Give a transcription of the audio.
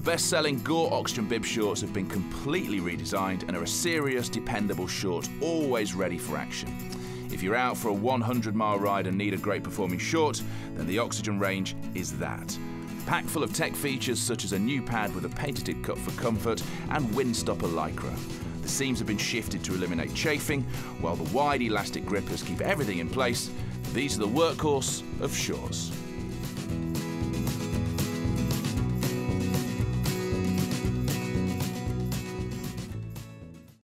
best-selling Gore Oxygen bib shorts have been completely redesigned and are a serious, dependable short, always ready for action. If you're out for a 100-mile ride and need a great performing short, then the Oxygen range is that. Packed full of tech features such as a new pad with a patented cut for comfort and windstopper lycra. The seams have been shifted to eliminate chafing, while the wide elastic grippers keep everything in place. These are the workhorse of shorts.